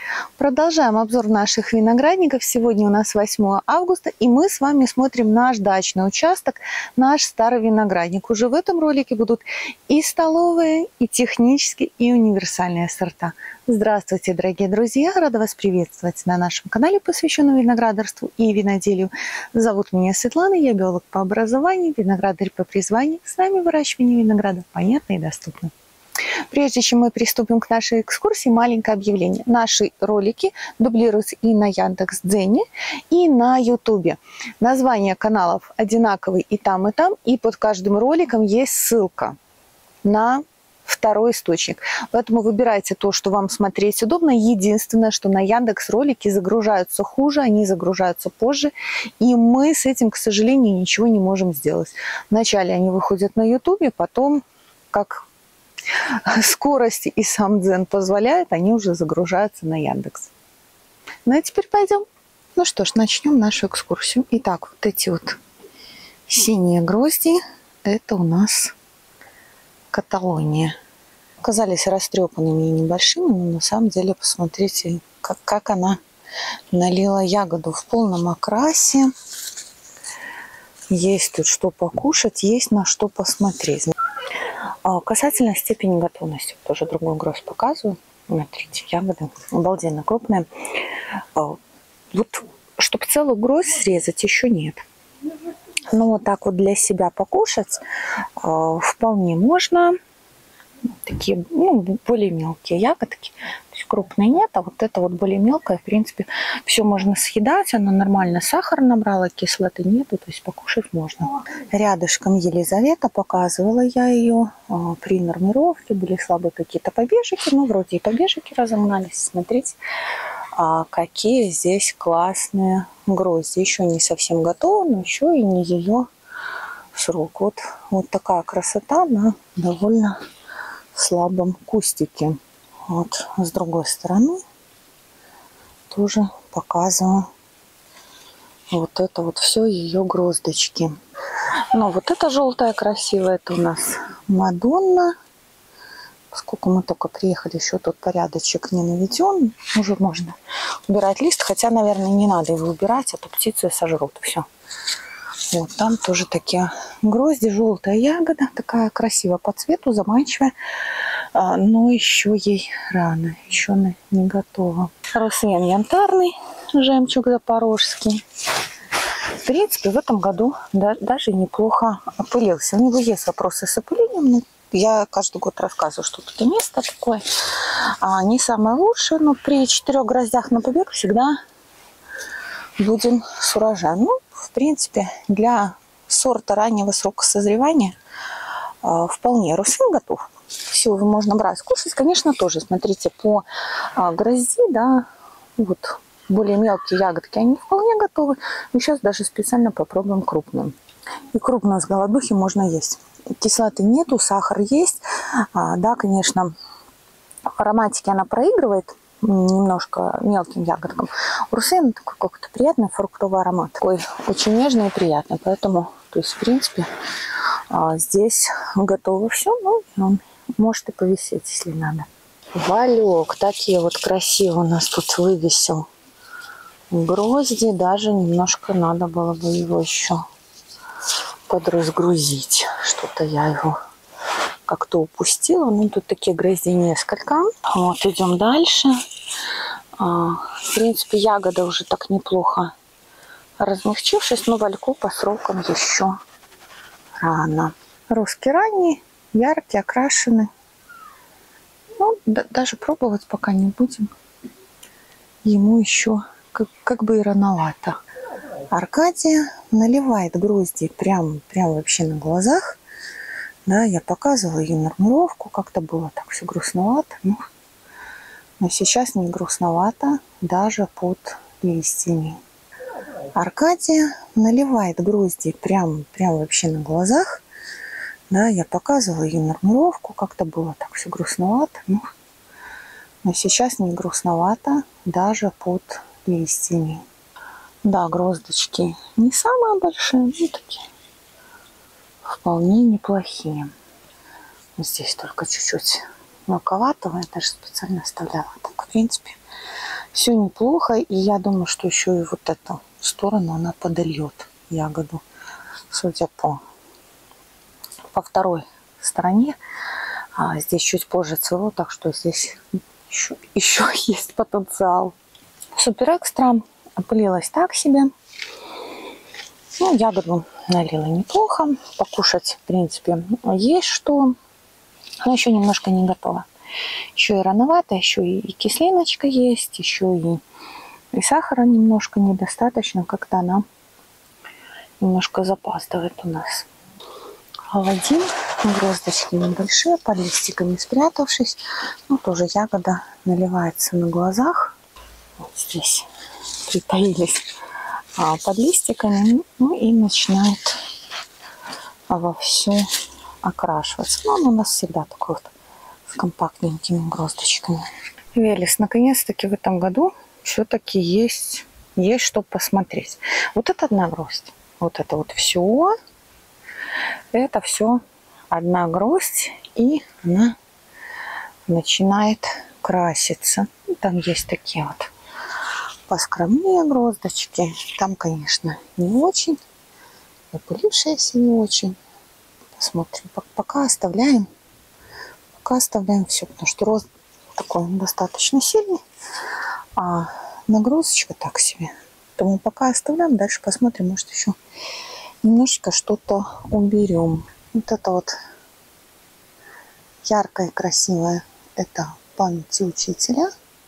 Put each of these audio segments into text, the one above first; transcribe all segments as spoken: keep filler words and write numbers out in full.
Продолжаем обзор наших виноградников. Сегодня у нас восьмое августа, и мы с вами смотрим наш дачный участок, наш старый виноградник. Уже в этом ролике будут и столовые, и технические, и универсальные сорта. Здравствуйте, дорогие друзья! Рада вас приветствовать на нашем канале, посвященном виноградарству и виноделию. Зовут меня Светлана, я биолог по образованию, виноградарь по призванию. С нами выращивание винограда понятно и доступно. Прежде чем мы приступим к нашей экскурсии, маленькое объявление. Наши ролики дублируются и на Яндекс.Дзене, и на Ютубе. Названия каналов одинаковые и там, и там. И под каждым роликом есть ссылка на второй источник. Поэтому выбирайте то, что вам смотреть удобно. Единственное, что на Яндекс ролики загружаются хуже, они загружаются позже. И мы с этим, к сожалению, ничего не можем сделать. Вначале они выходят на Ютубе, потом, как скорость и сам Дзен позволяют, они уже загружаются на Яндекс. Ну а теперь пойдем. Ну что ж, начнем нашу экскурсию. Итак, вот эти вот синие грозди, это у нас Каталония. Казались растрепанными и небольшими, но на самом деле посмотрите, как, как она налила ягоду в полном окрасе. Есть тут что покушать, есть на что посмотреть. Касательно степени готовности, тоже другой гроздь показываю. Смотрите, ягоды обалденно крупные. Вот, чтобы целую гроздь срезать, еще нет. Но вот так вот для себя покушать вполне можно. Такие, ну, более мелкие ягодки. То есть крупные нет, а вот это вот более мелкое, в принципе, все можно съедать. Она нормально сахар набрала, кислоты нету, то есть покушать можно. Рядышком Елизавета, показывала я ее при нормировке. Были слабые какие-то побежики, но вроде и побежики разогнались. Смотрите, какие здесь классные грозди. Еще не совсем готовы, но еще и не ее срок. Вот, вот такая красота на довольно слабом кустике. Вот с другой стороны тоже показываю вот это вот все ее гроздочки. Но вот это желтая красивая, это у нас Мадонна. Поскольку мы только приехали, еще тут порядочек не наведен, уже можно убирать лист, хотя, наверное, не надо его убирать, а то птицы сожрут все. Вот там тоже такие грозди, желтая ягода, такая красивая по цвету, заманчивая, но еще ей рано, еще она не готова. Русвен янтарный, жемчуг запорожский. В принципе, в этом году да, даже неплохо опылился. У него есть вопросы с опылением, но я каждый год рассказываю, что тут и место такое. А, не самое лучшее, но при четырех гроздях на побег всегда будем с урожаем. Ну, в принципе, для сорта раннего срока созревания э, вполне русвен готов. Все, его можно брать, скушать. Конечно, тоже, смотрите, по э, грозди, да, вот более мелкие ягодки, они вполне готовы. Мы сейчас даже специально попробуем крупным. И крупно с голодухи можно есть. Кислоты нету, сахар есть. А, да, конечно, ароматики она проигрывает немножко мелким ягодкам. У русвена такой какой-то приятный фруктовый аромат. Такой очень нежный и приятный. Поэтому, то есть, в принципе, здесь готово все. Ну, он может и повисеть, если надо. Валек. Такие вот красивые у нас тут вывесил грозди. Даже немножко надо было бы его еще подразгрузить. Что-то я его как-то упустила. Ну, тут такие грозди несколько. Вот, идем дальше. А, в принципе, ягода уже так неплохо размягчившись, но вальку по срокам еще рано. Русский ранний, яркий, окрашенный. Ну, да, даже пробовать пока не будем. Ему еще как, как бы и рановато. Аркадия наливает грозди прям, прям вообще на глазах. Да, я показывала ее нормировку, как-то было так все грустновато. Но, но сейчас не грустновато даже под листьями. Аркадия наливает грозди прям, прям вообще на глазах. Да, я показывала ее нормировку, как-то было так все грустновато. Но, но сейчас не грустновато даже под листьями. Да, гроздочки не самые большие, но такие вполне неплохие. Здесь только чуть-чуть мелковатого, я даже специально оставляла. Так, в принципе, Все неплохо. И я думаю, что еще и вот эту сторону она подольет ягоду. Судя по, по второй стороне. А здесь чуть позже цвело, так что здесь еще, еще есть потенциал. Супер экстра. Опылилась так себе. Ну, ягоду налила неплохо. Покушать, в принципе, есть что. Но еще немножко не готова. Еще и рановато, еще и кислиночка есть, еще и, и сахара немножко недостаточно. Как-то она немножко запаздывает у нас. Аладдин. Гроздочки небольшие, под листиками спрятавшись. Ну, тоже ягода наливается на глазах. Вот здесь притаились а, под листиками. Ну и начинает вовсю окрашиваться. Но он у нас всегда такой вот с компактненькими гроздочками. Велес, наконец-таки в этом году все-таки есть, есть что посмотреть. Вот это одна гроздь. Вот это вот все. Это все одна гроздь, и она начинает краситься. Там есть такие вот поскромнее гроздочки. Там, конечно, не очень. Опылившиеся не очень. Посмотрим. Пока оставляем. Пока оставляем все, потому что рост такой достаточно сильный, а нагрузочка так себе. Поэтому пока оставляем. Дальше посмотрим, может еще немножечко что-то уберем. Вот это вот яркое и красивое. Это памяти учителя.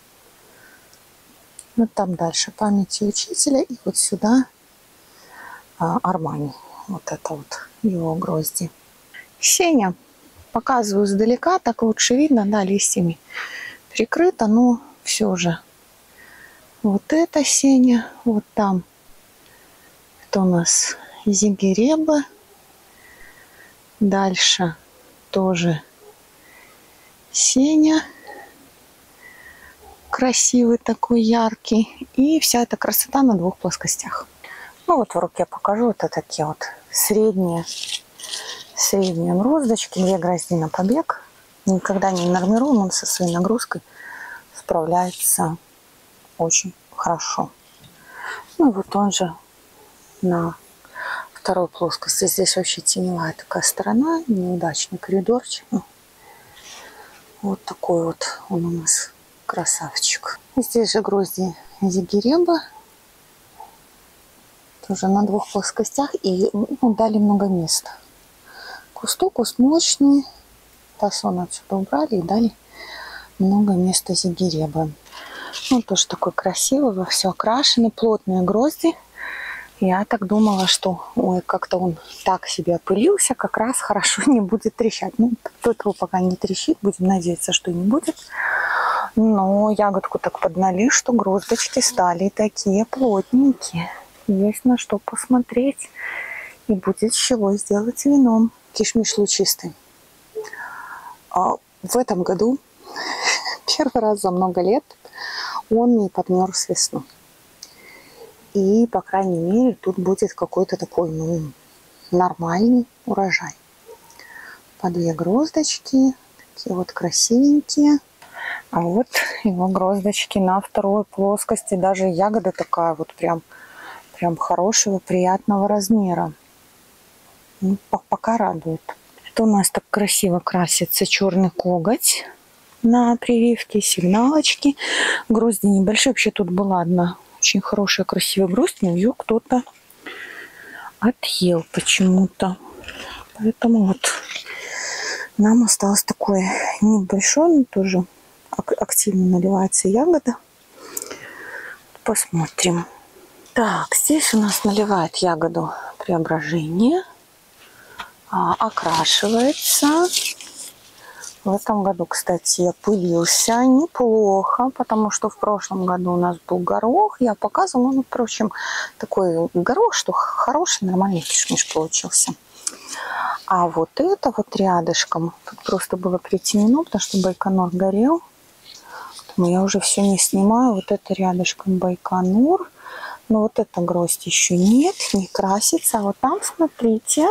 Вот там дальше памяти учителя. И вот сюда а, Армани. Вот это вот его грозди. Сеня. Показываю издалека. Так лучше видно. Да, листьями прикрыто. Но все же. Вот это сеня. Вот там. Это у нас зигереба. Дальше тоже сеня. Красивый такой, яркий. И вся эта красота на двух плоскостях. Ну вот в руке покажу. Это такие вот средние, средние гроздочки. Две грозди на побег. Никогда не нормируем. Он со своей нагрузкой справляется очень хорошо. Ну и вот он же на второй плоскости. Здесь вообще теневая такая сторона. Неудачный коридорчик. Вот такой вот он у нас красавчик. Здесь же грозди зигереба. Тоже на двух плоскостях. И ну, дали много места. Кусту, куст мощный. Тасон отсюда убрали и дали много места зигереба. Ну, тоже такой красивый, во все окрашенный. Плотные грозди. Я так думала, что ой, как-то он так себе опылился, как раз хорошо не будет трещать. Ну, тот его пока не трещит, будем надеяться, что не будет. Но ягодку так поднали, что гроздочки стали такие плотненькие. Есть на что посмотреть. И будет с чего сделать вином. Кишмиш лучистый. А в этом году, первый раз за много лет, он не подмерз весну. И, по крайней мере, тут будет какой-то такой, ну, нормальный урожай. По две гроздочки, такие вот красивенькие. А вот его гроздочки на второй плоскости. Даже ягода такая вот прям, прям хорошего, приятного размера. Ну, пока радует. Это у нас так красиво красится черный коготь на прививке, сигналочки. Грозди небольшие. Вообще тут была одна очень хорошая, красивая гроздь, но ее кто-то отъел почему-то. Поэтому вот нам осталось такое небольшое, но тоже активно наливается ягода. Посмотрим. Так, здесь у нас наливает ягоду Преображение. А, окрашивается. В этом году, кстати, опылился неплохо, потому что в прошлом году у нас был горох. Я показывала, ну, впрочем, такой горох, что хороший, нормальный кишмиш получился. А вот это вот рядышком, тут просто было притенено, потому что Байконур горел. Но я уже все не снимаю. Вот это рядышком Байконур. Но вот эта гроздь еще нет, не красится. А вот там, смотрите,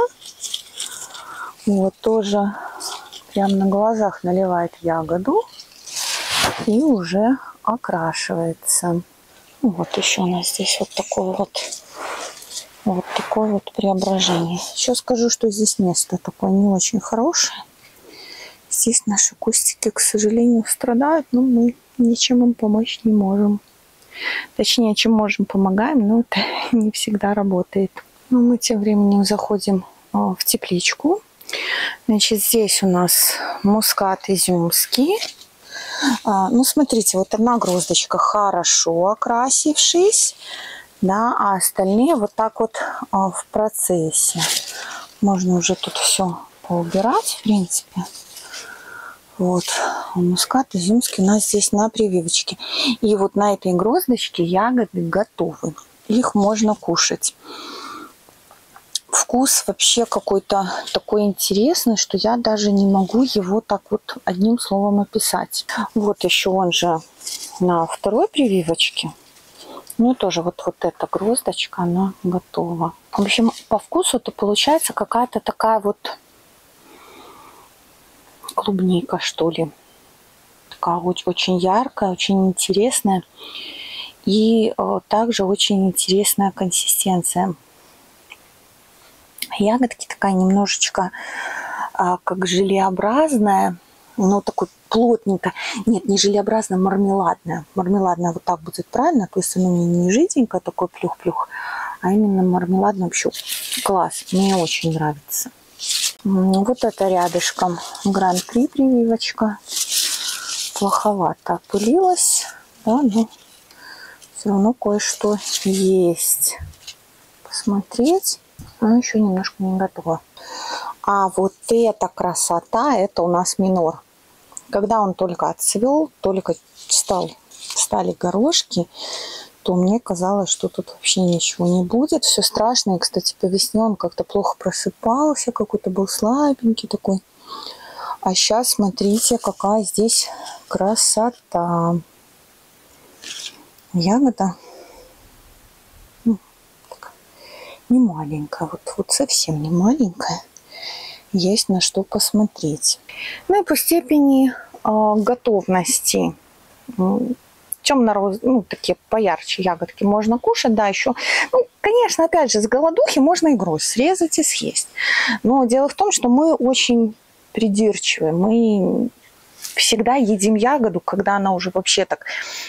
вот тоже... Прям на глазах наливает ягоду и уже окрашивается. Вот еще у нас здесь вот такой вот, вот такое вот преображение. Еще скажу, что здесь место такое не очень хорошее. Здесь наши кустики, к сожалению, страдают, но мы ничем им помочь не можем. Точнее, чем можем, помогаем, но это не всегда работает. Но мы тем временем заходим в тепличку. Значит, здесь у нас мускат изюмский. А, ну, смотрите, вот одна гроздочка хорошо окрасившись, да, а остальные вот так вот а, в процессе. Можно уже тут все поубирать, в принципе. Вот, мускат изюмский у нас здесь на прививочке. И вот на этой гроздочке ягоды готовы. Их можно кушать. Вкус вообще какой-то такой интересный, что я даже не могу его так вот одним словом описать. Вот еще он же на второй прививочке. Ну, тоже вот, вот эта гроздочка, она готова. В общем, по вкусу это получается какая-то такая вот клубника, что ли. Такая очень, очень яркая, очень интересная. И э, также очень интересная консистенция. Ягодки такая немножечко а, как желеобразная, но такой плотненько. Нет, не желеобразная, мармеладная. Мармеладная вот так будет правильно, то есть она не жиденькая, такой плюх-плюх, а именно мармеладная. Вообще класс, мне очень нравится. Вот это рядышком гран-при прививочка. Плоховато опылилась, да, но все равно кое-что есть. Посмотреть. Но еще немножко не готова. А вот эта красота, это у нас минор. Когда он только отцвел, только стал, стали горошки, то мне казалось, что тут вообще ничего не будет. Все страшно. И, кстати, по весне он как-то плохо просыпался, какой-то был слабенький такой. А сейчас смотрите, какая здесь красота. Ягода не маленькая, вот, вот совсем не маленькая. Есть на что посмотреть. Ну и по степени э, готовности. Темно-розовые, ну, такие поярче ягодки можно кушать, да, еще. Ну, конечно, опять же, с голодухи можно и гроздь срезать и съесть. Но дело в том, что мы очень придирчивы. Мы всегда едим ягоду, когда она уже вообще так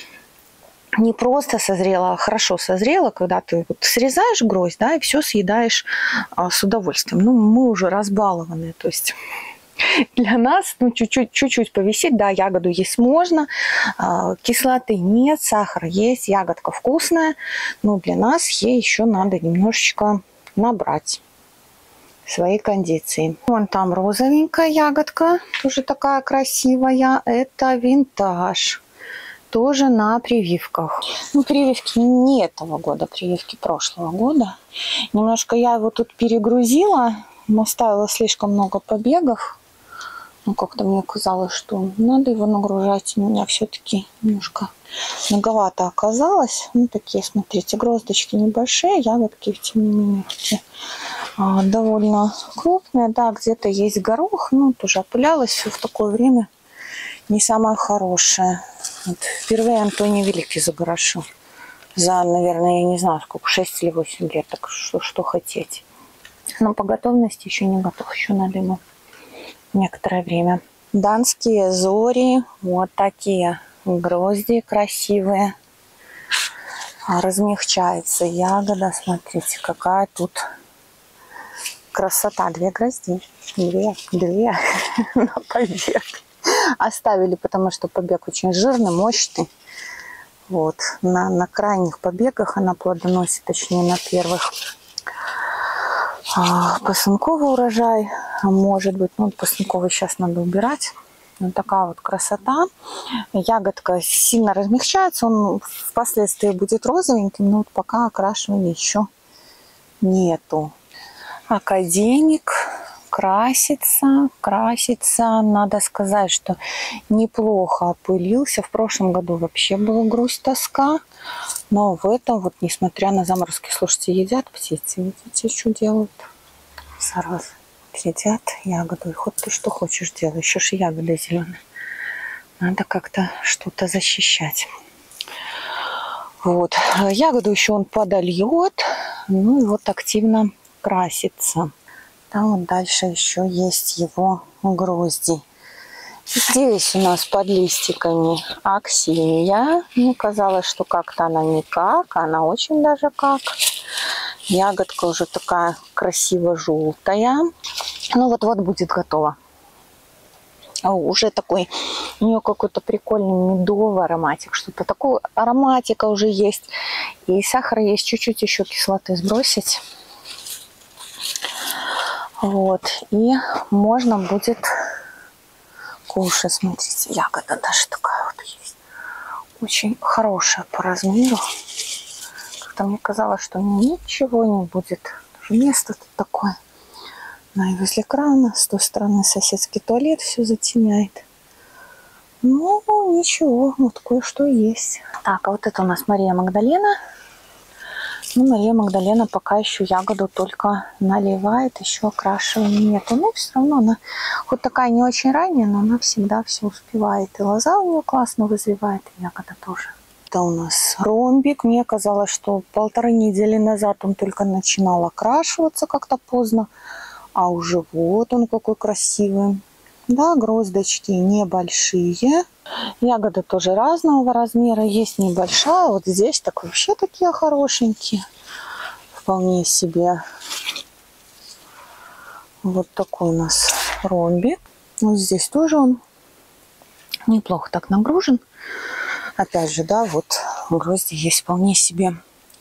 не просто созрела, а хорошо созрела, когда ты вот срезаешь гроздь, да, и все съедаешь а, с удовольствием. Ну, мы уже разбалованы, то есть для нас, ну, чуть-чуть, чуть-чуть повисеть, да, ягоду есть можно, а, кислоты нет, сахар есть, ягодка вкусная, но для нас ей еще надо немножечко набрать свои кондиции. Вон там розовенькая ягодка, тоже такая красивая, это винтаж. Тоже на прививках. Ну, прививки не этого года, прививки прошлого года. Немножко я его тут перегрузила, наставила слишком много побегов. Ну, как-то мне казалось, что надо его нагружать. У меня все-таки немножко многовато оказалось. Ну, такие, смотрите, гроздочки небольшие, ягодки, тем не менее, такие, а, довольно крупные. Да, где-то есть горох, ну, тоже опылялось все в такое время. Не самое хорошее. Вот. Впервые Антоний Великий загорошил. За, наверное, я не знаю, сколько, шесть или восемь лет. Так что, что хотеть. Но по готовности еще не готов. Еще надо ему некоторое время. Данские зори. Вот такие грозди красивые. Размягчается ягода. Смотрите, какая тут красота. Две грозди. Две. Две. На побег. Оставили, потому что побег очень жирный, мощный. Вот. На, на крайних побегах она плодоносит, точнее на первых. А, пасынковый урожай, может быть, ну, пасынковый сейчас надо убирать. Вот такая вот красота. Ягодка сильно размягчается, он впоследствии будет розовеньким, но вот пока окрашивания еще нету. Академик. Красится, красится. Надо сказать, что неплохо опылился. В прошлом году вообще была грусть, тоска. Но в этом, вот несмотря на заморозки, слушайте, едят птицы. Видите, что делают? Сразу едят ягоду. И хоть ты что хочешь делать. Еще ж ягода зеленая. Надо как-то что-то защищать. Вот. Ягоду еще он подольет, ну и вот активно красится. Там вот дальше еще есть его грозди. Здесь у нас под листиками аксинья. Мне казалось, что как-то она никак, она очень даже как. Ягодка уже такая красиво желтая. Ну вот-вот будет готова. Уже такой, у нее какой-то прикольный медовый ароматик, что-то такое, ароматика уже есть, и сахара есть, чуть-чуть еще кислоты сбросить. Вот, и можно будет кушать. Смотрите, ягода даже такая вот есть, очень хорошая по размеру. Как-то мне казалось, что ничего не будет, место тут такое. Ну и возле крана, с той стороны соседский туалет все затеняет. Ну, ничего, вот кое-что есть. Так, а вот это у нас Мария Магдалена. Ну, Мария Магдалена пока еще ягоду только наливает, еще окрашивания нету. Но все равно она, хоть такая не очень ранняя, но она всегда все успевает. И лоза у нее классно вызревает, и ягода тоже. Это у нас ромбик. Мне казалось, что полторы недели назад он только начинал окрашиваться как-то поздно. А уже вот он какой красивый. Да, гроздочки небольшие. Ягоды тоже разного размера. Есть небольшая. Вот здесь так вообще такие хорошенькие. Вполне себе. Вот такой у нас ромбик. Вот здесь тоже он неплохо так нагружен. Опять же, да, вот грозди есть вполне себе.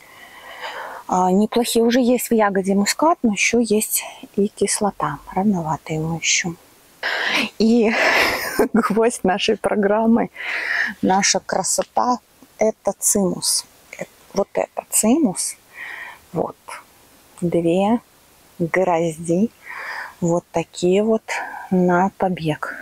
А, неплохие уже есть в ягоде мускат, но еще есть и кислота. Рановато ему еще. И гвоздь нашей программы, наша красота, это цимус. Вот это цимус. Вот. Две грозди. Вот такие вот на побег.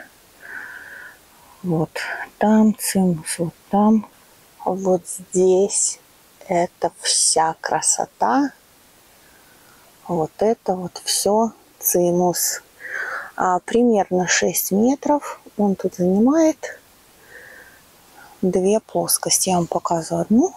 Вот там цимус, вот там. Вот здесь. Это вся красота. Вот это вот все цимус. А, примерно шесть метров он тут занимает. Две плоскости. Я вам показываю одну.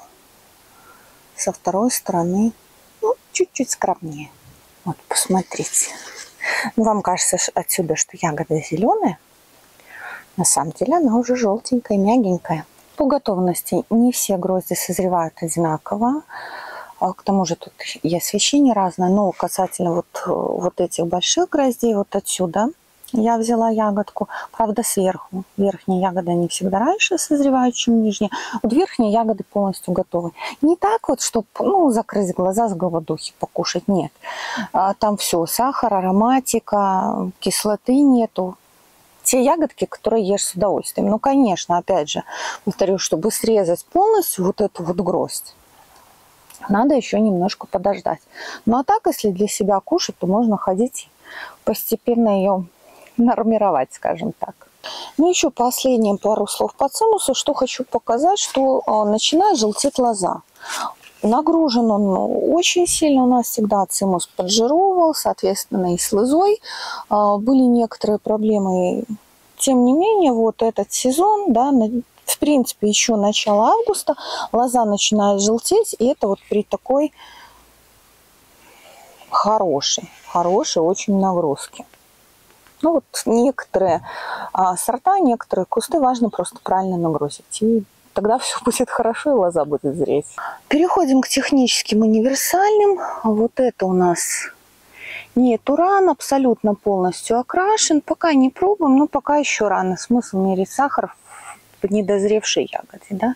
Со второй стороны ну, чуть-чуть скромнее. Вот, посмотрите. Ну, вам кажется отсюда, что ягода зеленая. На самом деле она уже желтенькая, мягенькая. По готовности не все грозди созревают одинаково. К тому же тут и освещение разное. Но касательно вот, вот этих больших гроздей, вот отсюда я взяла ягодку. Правда, сверху. Верхние ягоды не всегда раньше созревают, чем нижние. Вот верхние ягоды полностью готовы. Не так вот, чтобы ну, закрыть глаза с голодухи покушать. Нет. Там все. Сахар, ароматика, кислоты нету. Те ягодки, которые ешь с удовольствием. Ну, конечно, опять же, повторю, чтобы срезать полностью вот эту вот гроздь, надо еще немножко подождать. Ну, а так, если для себя кушать, то можно ходить постепенно ее нормировать, скажем так. Ну, еще последним пару слов по цимусу. Что хочу показать, что а, начинает желтеть лоза. Нагружен он очень сильно. У нас всегда цимус поджировал, соответственно, и с лозой а, были некоторые проблемы. Тем не менее, вот этот сезон, да, в принципе, еще начало августа, лоза начинает желтеть, и это вот при такой хорошей, хорошей очень нагрузке. Ну вот некоторые а, сорта, некоторые кусты важно просто правильно нагрузить. И тогда все будет хорошо, и лоза будет зреть. Переходим к техническим универсальным. Вот это у нас не туран, абсолютно полностью окрашен. Пока не пробуем, но пока еще рано. Смысл мерить сахар в недозревшей ягоде. Да?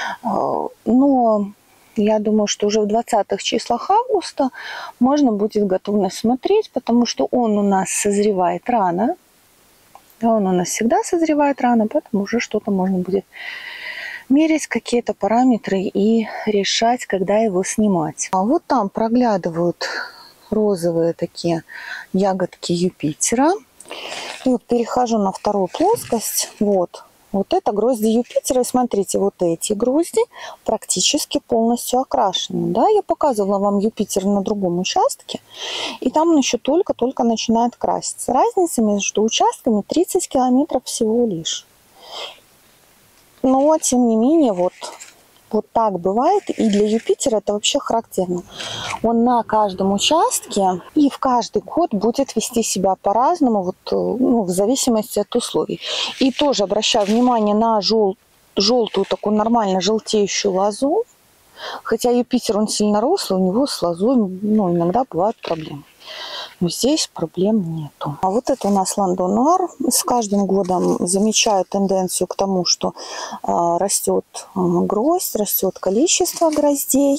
Но я думаю, что уже в двадцатых числах августа можно будет готовность смотреть, потому что он у нас созревает рано. Он у нас всегда созревает рано, поэтому уже что-то можно будет мерить, какие-то параметры и решать, когда его снимать. А вот там проглядывают розовые такие ягодки Юпитера. И вот перехожу на вторую плоскость. Вот. Вот это грозди Юпитера. И смотрите, вот эти грозди практически полностью окрашены. Да, я показывала вам Юпитер на другом участке. И там он еще только-только начинает краситься. Разница между участками тридцать километров всего лишь. Но, тем не менее, вот Вот так бывает, и для Юпитера это вообще характерно. Он на каждом участке и в каждый год будет вести себя по-разному, вот, ну, в зависимости от условий. И тоже обращаю внимание на жел желтую, такую нормально желтеющую лозу. Хотя Юпитер, он сильно рослый, у него с лозой, ну, иногда бывают проблемы. Но здесь проблем нету. А вот это у нас Ландо Нуар. С каждым годом замечаю тенденцию к тому, что э, растет э, гроздь, растет количество гроздей.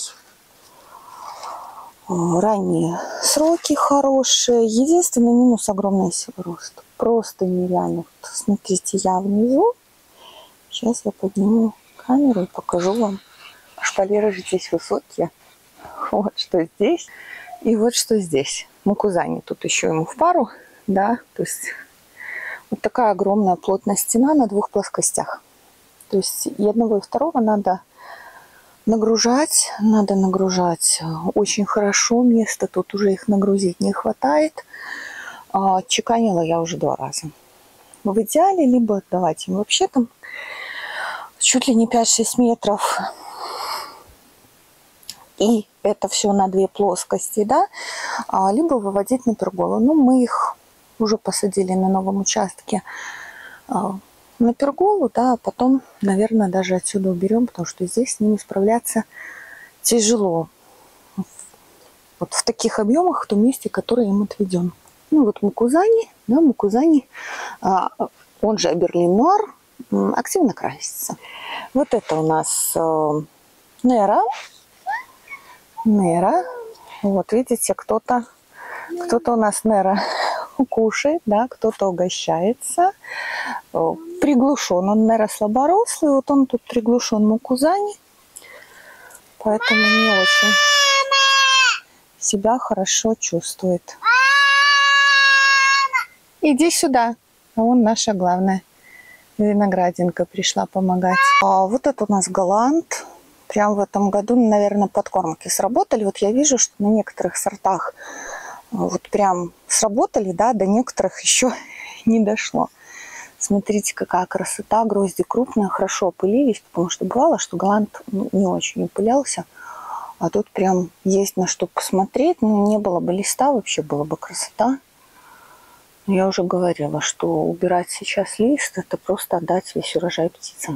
Э, ранние сроки хорошие. Единственный минус — огромная сила роста. Просто нереально. Вот, смотрите, я внизу. Сейчас я подниму камеру и покажу вам. Шпалеры же здесь высокие. Вот что здесь. И вот что здесь. Мукузани тут еще ему в пару, да, то есть вот такая огромная плотная стена на двух плоскостях. То есть и одного, и второго надо нагружать, надо нагружать очень хорошо. Места тут уже их нагрузить не хватает. Чеканила я уже два раза. В идеале либо отдавать им вообще там чуть ли не пять-шесть метров. И это все на две плоскости, да, а, либо выводить на перголу. Ну, мы их уже посадили на новом участке а, на перголу, да, а потом, наверное, даже отсюда уберем, потому что здесь с ними справляться тяжело. Вот в таких объемах, в том месте, которое им отведен. Ну, вот Мукузани, да, Мукузани, а, он же Аберлин Нуар, активно красится. Вот это у нас а, Нера. Нера. Вот, видите, кто-то кто-то у нас Нера кушает, да, кто-то угощается. Приглушен он, Нера слаборослый, вот он тут приглушен Мукузани, поэтому не очень себя хорошо чувствует. Иди сюда. А вон наша главная виноградинка пришла помогать. А вот это у нас Голланд. Прям в этом году, наверное, подкормки сработали. Вот я вижу, что на некоторых сортах вот прям сработали, да, до некоторых еще не дошло. Смотрите, какая красота, грозди крупные, хорошо опылились, потому что бывало, что Голланд не очень опылялся, а тут прям есть на что посмотреть. Ну, не было бы листа, вообще была бы красота. Я уже говорила, что убирать сейчас лист — это просто отдать весь урожай птицам.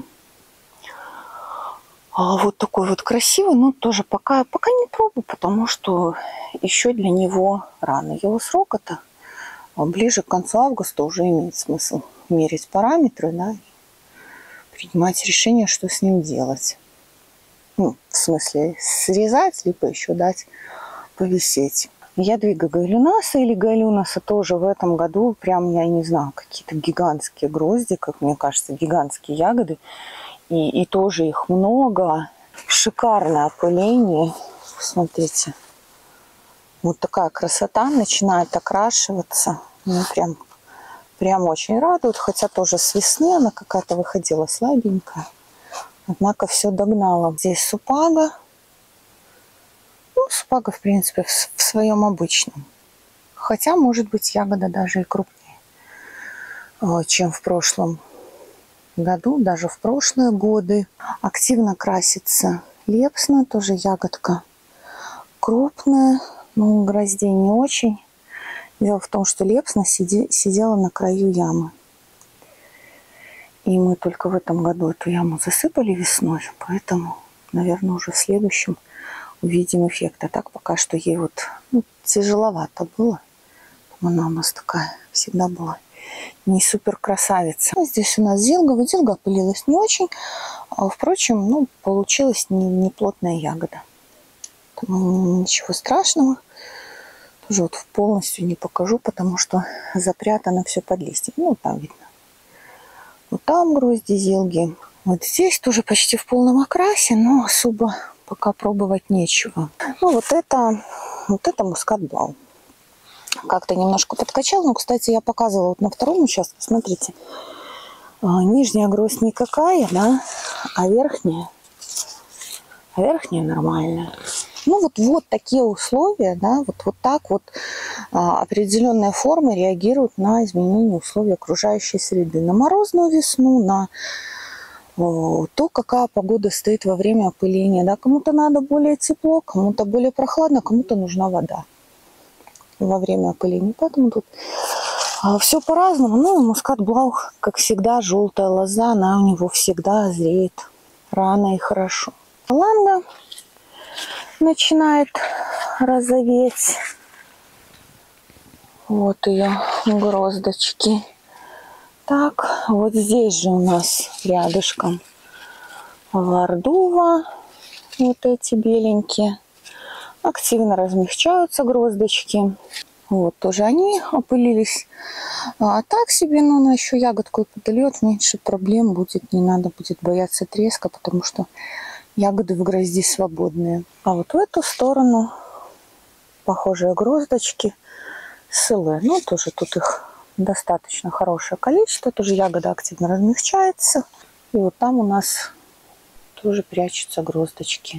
А вот такой вот красивый, но тоже пока, пока не пробую, потому что еще для него рано. Его срок-то ближе к концу августа уже имеет смысл мерить параметры, да, и принимать решение, что с ним делать. Ну, в смысле, срезать, либо еще дать повисеть. Ядвига галюнаса или галюнаса тоже в этом году прям, я не знаю, какие-то гигантские грозди, как мне кажется, гигантские ягоды. И, и тоже их много. Шикарное опыление. Смотрите. Вот такая красота. Начинает окрашиваться. Ну, прям, прям очень радует. Хотя тоже с весны она какая-то выходила слабенькая. Однако все догнала. Здесь супага. Ну, супага, в принципе, в, в своем обычном. Хотя, может быть, ягода даже и крупнее, чем в прошлом году, даже в прошлые годы. Активно красится лепсна, тоже ягодка крупная, но гроздей не очень. Дело в том, что лепсна сиди, сидела на краю ямы. И мы только в этом году эту яму засыпали весной, поэтому, наверное, уже в следующем увидим эффект. А так пока что ей вот, ну, тяжеловато было. Она у нас такая всегда была не супер красавица. Здесь у нас зилга. Вот зилга опылилась не очень. А, впрочем, ну, получилась не, не плотная ягода. Там ничего страшного. Тоже вот полностью не покажу, потому что запрятано все под листьями. Ну, там видно. Вот там грозди зилги. Вот здесь тоже почти в полном окрасе, но особо пока пробовать нечего. Ну, вот это, вот это мускат-блау. Как-то немножко подкачал. Но, кстати, я показывала вот на втором участке. Смотрите. Нижняя гроздь никакая, да, а верхняя, а верхняя нормальная. Ну, вот, вот такие условия, да, вот, вот так вот а, определенные формы реагируют на изменение условий окружающей среды. На морозную весну, на то, какая погода стоит во время опыления. Да? Кому-то надо более тепло, кому-то более прохладно, кому-то нужна вода во время опыления. Поэтому тут все по-разному. Ну, Мускат-Блау, как всегда, желтая лоза, она у него всегда зреет рано и хорошо. Ланда начинает розоветь. Вот ее гроздочки. Так, вот здесь же у нас рядышком Вардува. Вот эти беленькие. Активно размягчаются гроздочки. Вот тоже они опылились. А так себе, но она еще ягодку подольет, меньше проблем будет. Не надо будет бояться треска, потому что ягоды в грозди свободные. А вот в эту сторону похожие гроздочки сылы. Ну, тоже тут их достаточно хорошее количество. Тоже ягода активно размягчается. И вот там у нас тоже прячутся гроздочки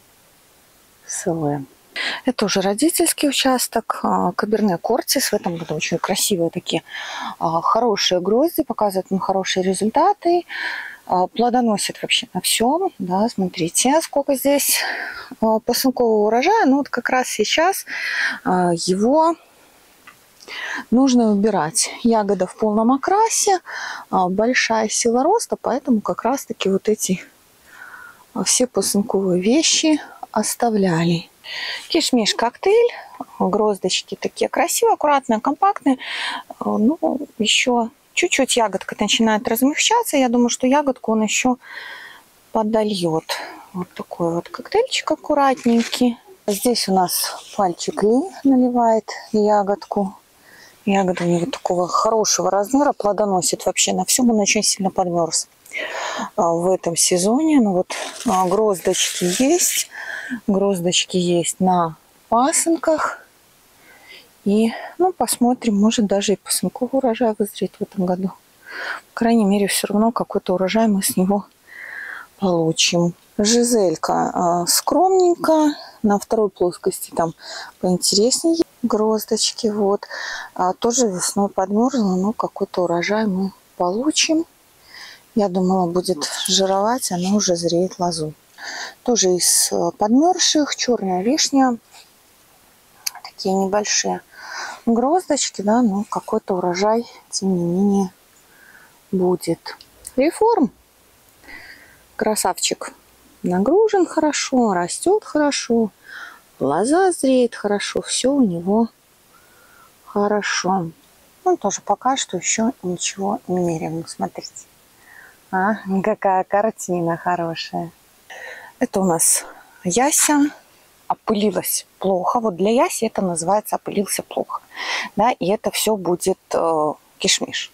сылы. Это уже родительский участок. Каберне Кортис. В этом году очень красивые такие хорошие грозди. Показывают нам хорошие результаты. Плодоносит вообще на всем. Да, смотрите, сколько здесь посынкового урожая. Ну вот как раз сейчас его нужно убирать. Ягода в полном окрасе. Большая сила роста. Поэтому как раз таки вот эти все посынковые вещи оставляли. Кишмиш коктейль. Гроздочки такие красивые, аккуратные, компактные. Ну, еще чуть-чуть ягодка начинает размягчаться. Я думаю, что ягодку он еще подольет. Вот такой вот коктейльчик аккуратненький. Здесь у нас пальчик Ли наливает ягодку. Ягода у него такого хорошего размера, плодоносит вообще на всем. Он очень сильно подмерз в этом сезоне. Ну вот гроздочки есть. Гроздочки есть на пасынках. И, ну, посмотрим, может даже и посынковый урожай вызреть в этом году. По крайней мере, все равно какой-то урожай мы с него получим. Жизелька э, скромненько. На второй плоскости там поинтереснее гроздочки. Вот. А тоже весной подмерзла, но какой-то урожай мы получим. Я думала, будет жировать, она уже зреет лозу. Тоже из подмерзших черная вишня. Такие небольшие гроздочки, да, но какой-то урожай, тем не менее, будет. Реформ. Красавчик. Нагружен хорошо, растет хорошо, лоза зреет хорошо, все у него хорошо. Он тоже пока что еще ничего не меряем. Смотрите. А, какая картина хорошая. Это у нас яся. Опылилась плохо. Вот для яси это называется опылился плохо. Да, и это все будет э, кишмиш.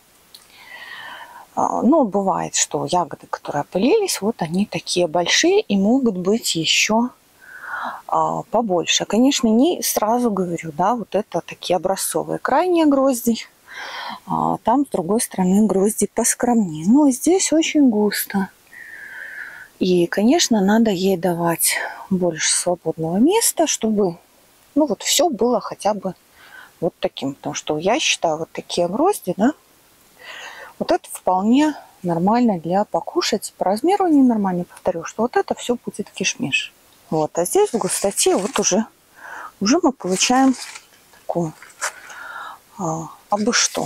Э, но бывает, что ягоды, которые опылились, вот они такие большие и могут быть еще э, побольше. Конечно, не сразу говорю, да, вот это такие образцовые крайние грозди. А там, с другой стороны, грозди поскромнее. Но здесь очень густо. И, конечно, надо ей давать больше свободного места, чтобы, ну, вот все было хотя бы вот таким. Потому что я считаю, вот такие грозди, да, вот это вполне нормально для покушать. По размеру ненормально, повторю, что вот это все будет кишмиш. Вот, а здесь в густоте вот уже, уже мы получаем такую, а, абы что.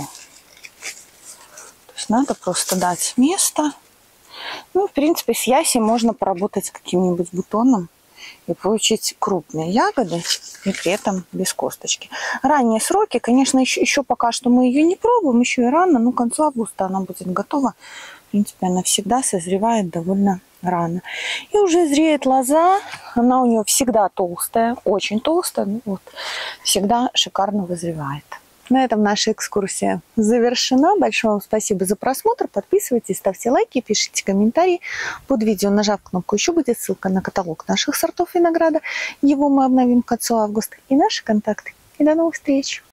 То есть надо просто дать место. Ну, в принципе, с ясей можно поработать каким-нибудь бутоном и получить крупные ягоды, и при этом без косточки. Ранние сроки, конечно, еще, еще пока что мы ее не пробуем, еще и рано, но к концу августа она будет готова. В принципе, она всегда созревает довольно рано. И уже зреет лоза, она у нее всегда толстая, очень толстая, ну, вот, всегда шикарно вызревает. На этом наша экскурсия завершена. Большое вам спасибо за просмотр. Подписывайтесь, ставьте лайки, пишите комментарии. Под видео, нажав кнопку «Еще», будет ссылка на каталог наших сортов винограда. Его мы обновим к концу августа. И наши контакты. И до новых встреч!